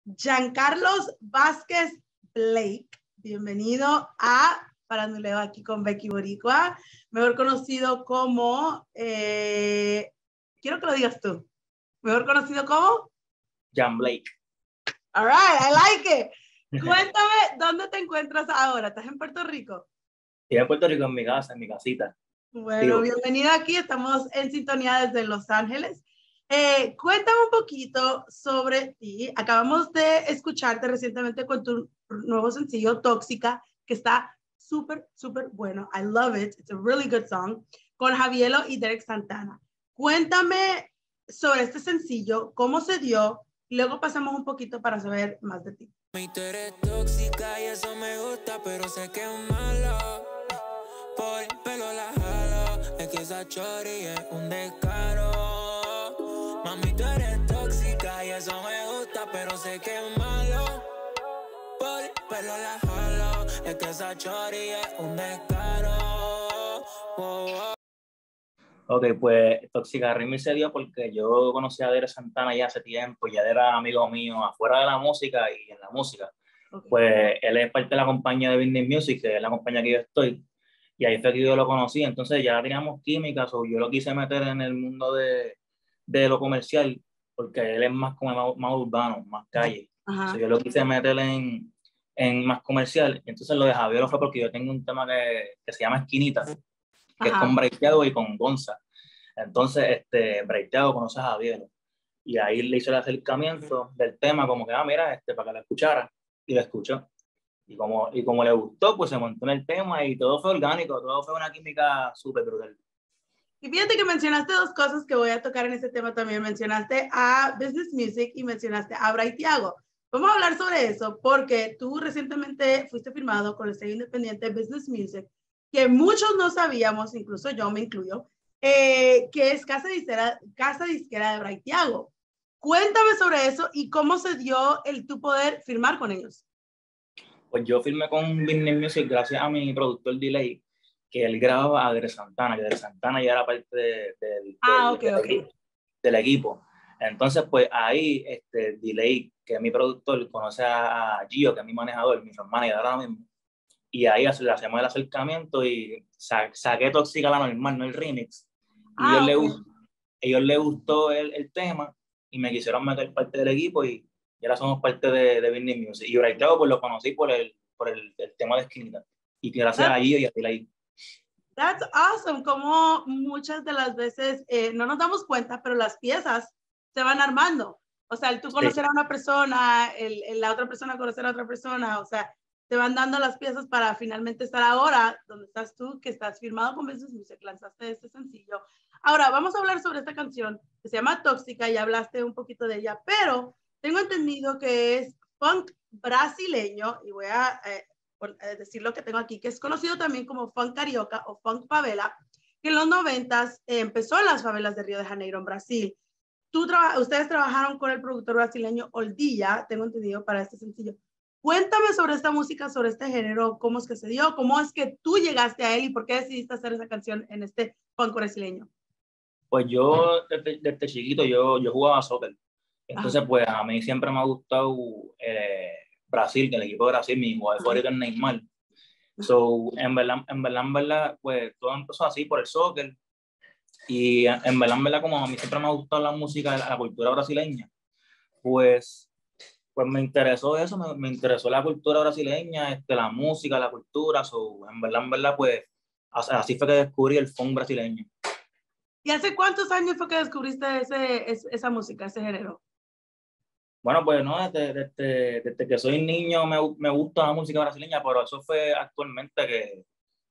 Giancarlos Vázquez Blake. Bienvenido a Faranduleo aquí con Becky Boricua, mejor conocido como, quiero que lo digas tú, mejor conocido como Jan Blake. All right, I like it. Cuéntame, ¿dónde te encuentras ahora? ¿Estás en Puerto Rico? Estoy en Puerto Rico, en mi casa, en mi casita. Bueno, bienvenido aquí. Estamos en sintonía desde Los Ángeles. Cuéntame un poquito sobre ti. Acabamos de escucharte recientemente con tu nuevo sencillo, Tóxica, que está súper, súper bueno. I love it. It's a really good song. Con Javielo y Derek Santana. Cuéntame sobre este sencillo, cómo se dio, y luego pasamos un poquito para saber más de ti. Tú eres tóxica y eso me gusta, pero sé que es malo. Por el pelo la jalo, es que esa chori es un descaro. Mami, tú eres tóxica y eso me gusta, pero sé que es malo. Por el pelo la jalo, es que esa chori es un descaro. Ok, pues Tóxica Remix se dio porque yo conocí a Derek Santana ya hace tiempo, ya era amigo mío afuera de la música y en la música. Okay. Pues él es parte de la compañía de Business Music, que es la compañía que yo estoy, y ahí fue que yo lo conocí. Entonces ya teníamos química, so yo lo quise meter en el mundo de lo comercial, porque él es más como más urbano, más calle. So yo lo quise meter en más comercial. Entonces lo de Javier fue porque yo tengo un tema que se llama Esquinita, que es con Breiteado y con Gonza. Entonces, Breiteado conoce a Javier y ahí le hizo el acercamiento del tema, como que, mira, para que lo escuchara, y lo escuchó. Y como le gustó, pues se montó en el tema y todo fue orgánico, todo fue una química súper brutal. Y fíjate que mencionaste dos cosas que voy a tocar en este tema también. Mencionaste a Business Music y mencionaste a Breiteado. Vamos a hablar sobre eso porque tú recientemente fuiste firmado con el sello independiente Business Music, que muchos no sabíamos, incluso yo me incluyo, que es casa disquera de Breiteado. Cuéntame sobre eso y cómo se dio el tu poder firmar con ellos. Pues yo firmé con Business Music gracias a mi productor Delay, que él grababa a Derek Santana, que Derek Santana ya era parte del equipo. Entonces, pues ahí, Delay, que es mi productor, conoce a Gio, que es mi manejador, mi manager ahora mismo, y ahí le hacemos el acercamiento y saqué Tóxica la normal, no el remix. Y ellos les gustó el tema y me quisieron meter parte del equipo y ahora somos parte de Business Music. Y Breiteado pues lo conocí por el tema de Esquinita. Y gracias a Gio y a Delay. That's awesome, como muchas de las veces no nos damos cuenta, pero las piezas se van armando. O sea, el tú conocer a una persona, la otra persona conocer a otra persona, o sea, te van dando las piezas para finalmente estar ahora donde estás tú, que estás firmado con Business Music, lanzaste este sencillo. Ahora, vamos a hablar sobre esta canción que se llama Tóxica, y hablaste un poquito de ella, pero tengo entendido que es funk brasileño, y voy a por decir lo que tengo aquí, que es conocido también como funk carioca o funk favela, que en los 90s empezó en las favelas de Río de Janeiro, en Brasil. Ustedes trabajaron con el productor brasileño Oldilla, tengo entendido, para este sencillo. Cuéntame sobre esta música, sobre este género, cómo es que se dio, cómo es que tú llegaste a él y por qué decidiste hacer esa canción en este funk brasileño. Pues yo desde chiquito yo jugaba soccer. Entonces, pues a mí siempre me ha gustado Brasil, que el equipo de Brasil, mi jugador favorito es Neymar. So, en verdad, pues todo empezó así por el soccer. Y en verdad, como a mí siempre me ha gustado la música, la cultura brasileña, pues me interesó eso, me interesó la cultura brasileña, la música, la cultura. So, en verdad, pues así fue que descubrí el funk brasileño. ¿Y hace cuántos años fue que descubriste esa música, ese género? Bueno, pues no, desde que soy niño me gusta la música brasileña, pero eso fue actualmente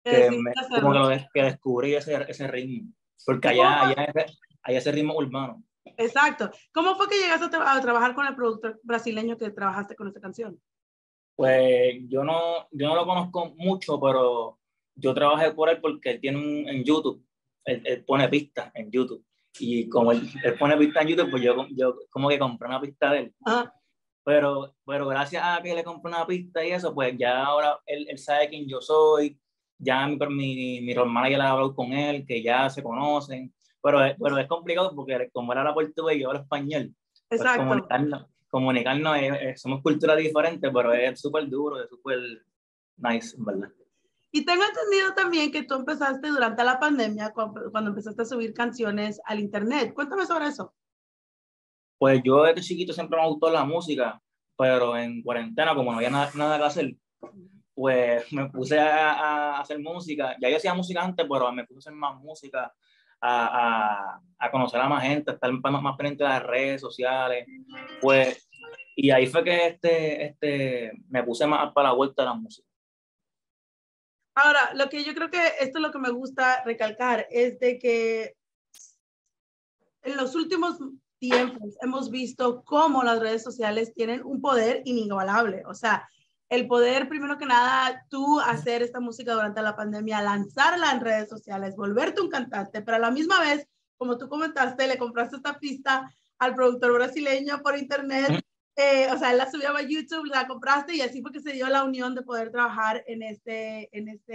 que descubrí ese ritmo, porque allá ese ritmo urbano. Exacto. ¿Cómo fue que llegaste a trabajar con el productor brasileño que trabajaste con esta canción? Pues yo no lo conozco mucho, pero yo trabajé por él porque él tiene en YouTube, él pone pistas en YouTube. Y como él pone pistas en YouTube, pues yo como que compré una pista de él. Pero gracias a que le compré una pista y eso, pues ya ahora él sabe quién yo soy. Ya mi hermana ya le ha hablado con él, que ya se conocen. Pero es complicado porque como él habla portugués y yo hablo español, exacto. Pues comunicarnos, somos culturas diferentes, pero es súper duro, es súper nice, ¿verdad? Y tengo entendido también que tú empezaste durante la pandemia, cuando empezaste a subir canciones al internet. Cuéntame sobre eso. Pues yo desde chiquito siempre me gustó la música, pero en cuarentena, como no había nada que hacer, pues me puse a hacer música. Ya yo hacía música antes, pero me puse a hacer más música, a conocer a más gente, a estar más pendiente de las redes sociales. Pues, y ahí fue que me puse más para la vuelta de la música. Ahora, lo que yo creo que esto es lo que me gusta recalcar, es de que en los últimos tiempos hemos visto cómo las redes sociales tienen un poder inigualable. O sea, el poder, primero que nada, tú hacer esta música durante la pandemia, lanzarla en redes sociales, volverte un cantante, pero a la misma vez, como tú comentaste, le compraste esta pista al productor brasileño por internet. O sea, él la subió a YouTube, la compraste y así fue que se dio la unión de poder trabajar en este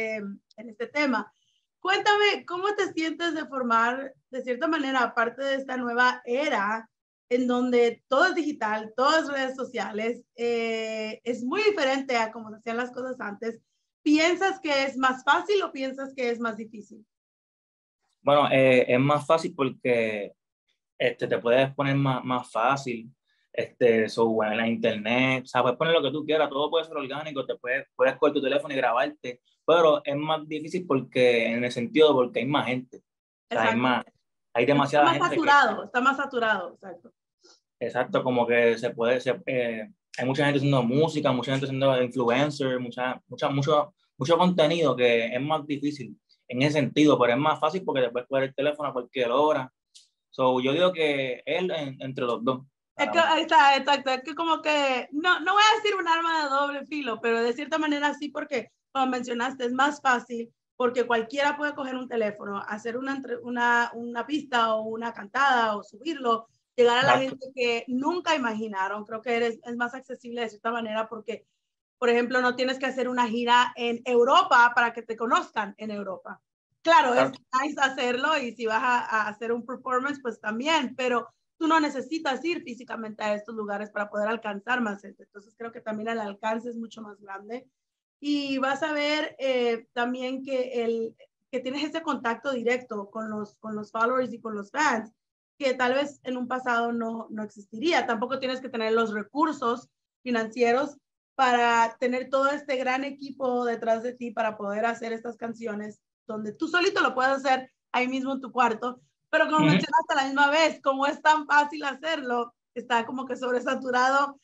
tema. Cuéntame, ¿cómo te sientes de formar, de cierta manera, parte de esta nueva era en donde todo es digital, todo es redes sociales? Es muy diferente a cómo se hacían las cosas antes. ¿Piensas que es más fácil o piensas que es más difícil? Bueno, es más fácil porque te puedes poner más fácil, en la internet, o sea, puedes poner lo que tú quieras, todo puede ser orgánico, puedes coger tu teléfono y grabarte, pero es más difícil porque, en el sentido, porque hay más gente, o sea, Exacto. hay Está demasiada más gente saturado, está más saturado, exacto. exacto, como que hay mucha gente haciendo música, mucha gente haciendo influencer, mucho contenido que es más difícil en ese sentido, pero es más fácil porque te puedes coger el teléfono a cualquier hora. So, yo digo que él entre los dos. Es que, está, exacto, es que como que, no voy a decir un arma de doble filo, pero de cierta manera sí, porque como mencionaste, es más fácil, porque cualquiera puede coger un teléfono, hacer una pista o una cantada o subirlo, llegar a la gente que nunca imaginaron. Creo que es más accesible de cierta manera porque, por ejemplo, no tienes que hacer una gira en Europa para que te conozcan en Europa. Claro, es nice hacerlo y si vas a hacer un performance, pues también, pero tú no necesitas ir físicamente a estos lugares para poder alcanzar más gente. Entonces creo que también el alcance es mucho más grande. Y vas a ver también que tienes ese contacto directo con los followers y con los fans, que tal vez en un pasado no existiría. Tampoco tienes que tener los recursos financieros para tener todo este gran equipo detrás de ti para poder hacer estas canciones, donde tú solito lo puedes hacer ahí mismo en tu cuarto. Pero como mencionaste a la misma vez, como es tan fácil hacerlo, está como que sobresaturado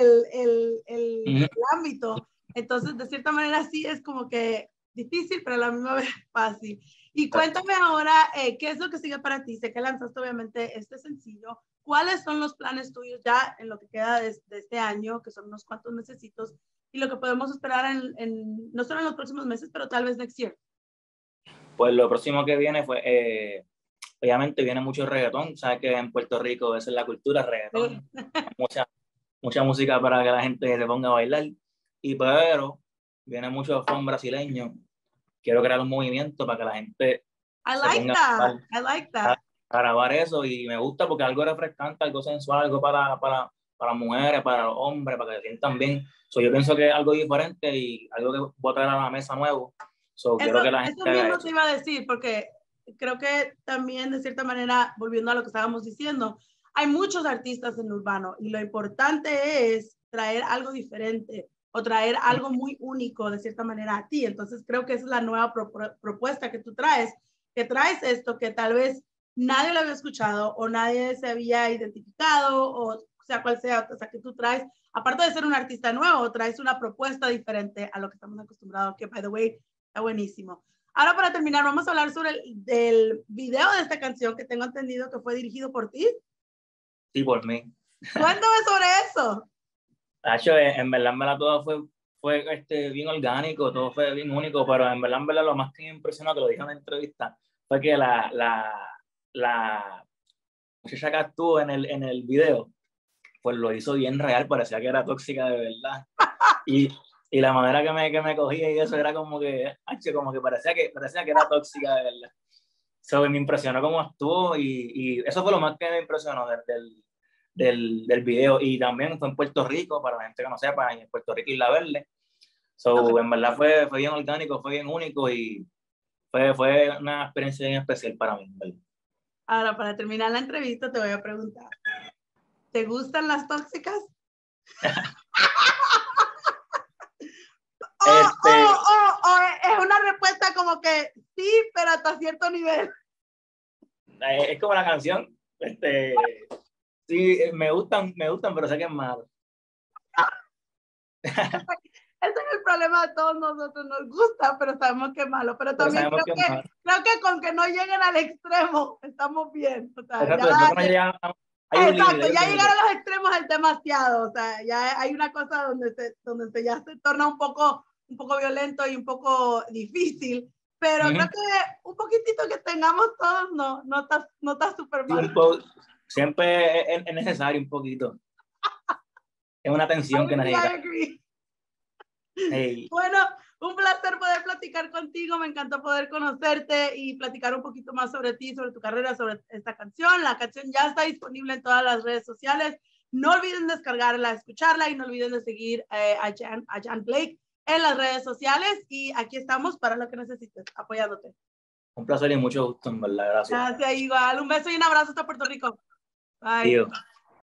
el ámbito. Entonces, de cierta manera, sí es como que difícil, pero a la misma vez fácil. Y cuéntame ahora, ¿qué es lo que sigue para ti? Sé que lanzaste obviamente este sencillo. ¿Cuáles son los planes tuyos ya en lo que queda de este año, que son unos cuantos mesecitos, y lo que podemos esperar no solo en los próximos meses, pero tal vez next year? Pues lo próximo que viene obviamente viene mucho reggaetón, sabes que en Puerto Rico esa es la cultura, reggaetón, mucha música para que la gente se ponga a bailar, pero viene mucho funk brasileño, quiero crear un movimiento para que la gente se ponga I like that. A grabar eso y me gusta porque algo refrescante, algo sensual, algo para mujeres, para los hombres, para que se sientan bien. Yo pienso que es algo diferente y algo que voy a traer a la mesa nuevo. Quiero que la gente eso mismo te iba a decir, porque creo que también de cierta manera, volviendo a lo que estábamos diciendo, hay muchos artistas en urbano y lo importante es traer algo diferente o traer algo muy único de cierta manera a ti. Entonces creo que esa es la nueva propuesta que tú traes, que traes esto que tal vez nadie lo había escuchado o nadie se había identificado o sea cual sea, o sea que tú traes, aparte de ser un artista nuevo, traes una propuesta diferente a lo que estamos acostumbrados, que by the way, está buenísimo. Ahora para terminar, vamos a hablar sobre el video de esta canción que tengo entendido que fue dirigido por ti. Sí, por mí. Cuéntame sobre eso. Tacho, en verdad todo fue bien orgánico, todo fue bien único, pero en verdad lo más que me impresionó, que lo dije en la entrevista, fue que la muchacha que actuó en el video, pues lo hizo bien real, parecía que era tóxica de verdad. Y la manera que me cogía y eso era como que parecía que era tóxica de verdad. Me impresionó cómo actuó y eso fue lo más que me impresionó del video. Y también fue en Puerto Rico, para la gente que no sepa, en Puerto Rico Isla Verde. So, Okay. en verdad fue bien orgánico, fue bien único y fue una experiencia bien especial para mí, ¿verdad? Ahora, para terminar la entrevista, te voy a preguntar, ¿te gustan las tóxicas? Es una respuesta como que sí, pero hasta cierto nivel. Es como la canción, sí, me gustan, pero sé que es malo. Ese es el problema de todos nosotros, nos gusta, pero sabemos que es malo. Pero también Pero creo que con que no lleguen al extremo, estamos bien. O sea, exacto, después que no llega, hay un exacto, límite, ya llegar a los extremos es demasiado. O sea, ya hay una cosa donde ya se torna un poco violento y un poco difícil. Pero creo que un poquitito que tengamos todos no está súper mal. Siempre es necesario un poquito. Es una tensión que necesita. Hey. Bueno, un placer poder platicar contigo, me encantó poder conocerte y platicar un poquito más sobre ti, sobre tu carrera, sobre esta canción. La canción ya está disponible en todas las redes sociales. No olviden descargarla, escucharla y no olviden de seguir a Jan Blake en las redes sociales y aquí estamos para lo que necesites, apoyándote. Un placer y mucho gusto, en verdad. Gracias. Gracias, igual. Un beso y un abrazo hasta Puerto Rico. Bye. Tío.